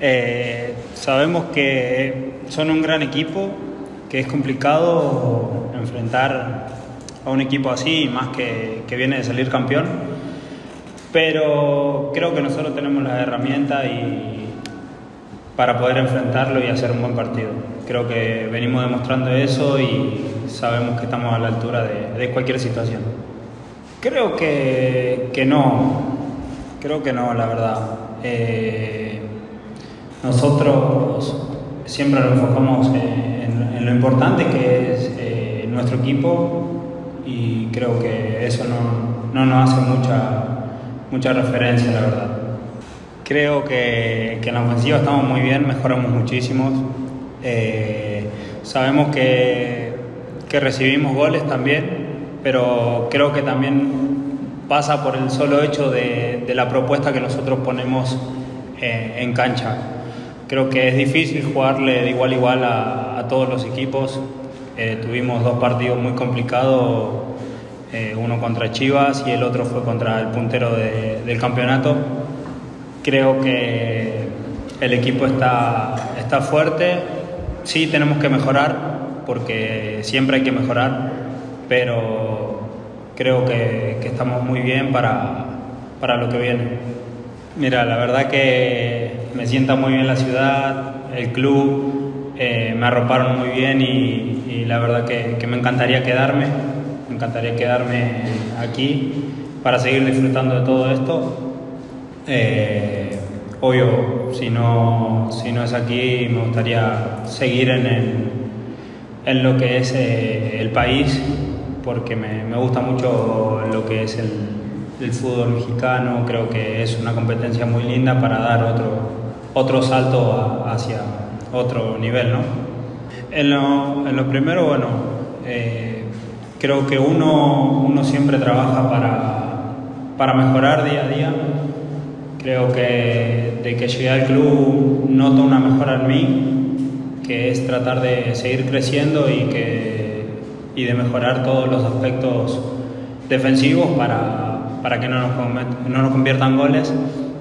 Sabemos que son un gran equipo, que es complicado enfrentar a un equipo así, más que viene de salir campeón, pero creo que nosotros tenemos las herramientas para poder enfrentarlo y hacer un buen partido. Creo que venimos demostrando eso y sabemos que estamos a la altura de cualquier situación. Creo que no, la verdad. Nosotros siempre nos enfocamos en lo importante que es nuestro equipo, y creo que eso no nos hace mucha referencia, la verdad. Creo que en la ofensiva estamos muy bien, mejoramos muchísimo. Sabemos que recibimos goles también, pero creo que también pasa por el solo hecho de la propuesta que nosotros ponemos en cancha. Creo que es difícil jugarle de igual a igual a todos los equipos. Tuvimos dos partidos muy complicados, uno contra Chivas y el otro fue contra el puntero del campeonato. Creo que el equipo está fuerte. Sí, tenemos que mejorar, porque siempre hay que mejorar, pero creo que estamos muy bien para lo que viene. Mira, la verdad que me sienta muy bien la ciudad, el club, me arroparon muy bien y la verdad que me encantaría quedarme aquí para seguir disfrutando de todo esto. Obvio, si no es aquí, me gustaría seguir en lo que es el país, porque me gusta mucho lo que es el fútbol mexicano. Creo que es una competencia muy linda para dar otro salto hacia otro nivel, ¿no? En lo primero, bueno, creo que uno siempre trabaja para mejorar día a día. Creo que de que llegué al club noto una mejora en mí, que es tratar de seguir creciendo y de mejorar todos los aspectos defensivos para que no nos conviertan goles.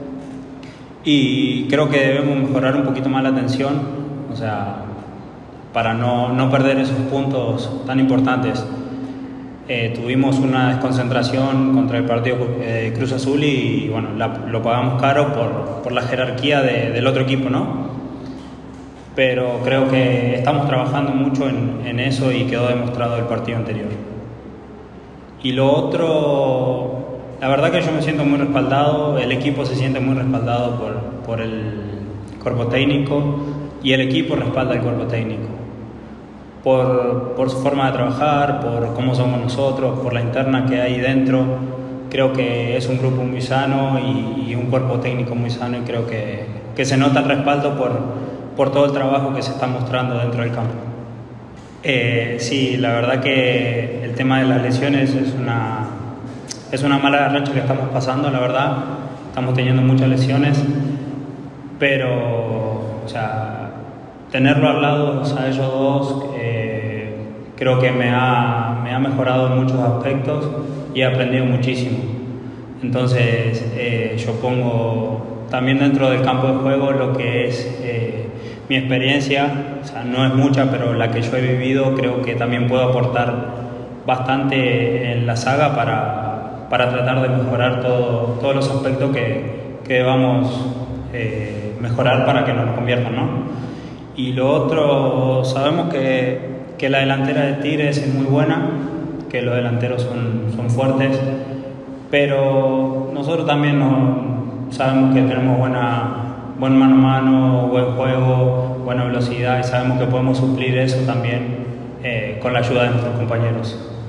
Y creo que debemos mejorar un poquito más la atención, o sea, para no perder esos puntos tan importantes. Tuvimos una desconcentración contra el partido Cruz Azul y bueno, lo pagamos caro por la jerarquía del otro equipo, ¿no? Pero creo que estamos trabajando mucho en eso y quedó demostrado el partido anterior. Y lo otro, la verdad que yo me siento muy respaldado, el equipo se siente muy respaldado por el cuerpo técnico, y el equipo respalda al cuerpo técnico. Por su forma de trabajar, por cómo somos nosotros, por la interna que hay dentro. Creo que es un grupo muy sano y un cuerpo técnico muy sano, y creo que se nota el respaldo por todo el trabajo que se está mostrando dentro del campo. Sí, la verdad que el tema de las lesiones es una mala racha que estamos pasando, la verdad. Estamos teniendo muchas lesiones, pero, o sea, tenerlo al lado, o sea, ellos dos, creo que me ha mejorado en muchos aspectos y he aprendido muchísimo. Entonces, yo pongo también dentro del campo de juego lo que es mi experiencia, o sea, no es mucha, pero la que yo he vivido, creo que también puedo aportar bastante en la saga para tratar de mejorar todos los aspectos que debamos mejorar para que no nos conviertan, ¿no? Y lo otro, sabemos que la delantera de Tigres es muy buena, que los delanteros son fuertes, pero nosotros también sabemos que tenemos buen mano a mano, buen juego, buena velocidad, y sabemos que podemos suplir eso también con la ayuda de nuestros compañeros.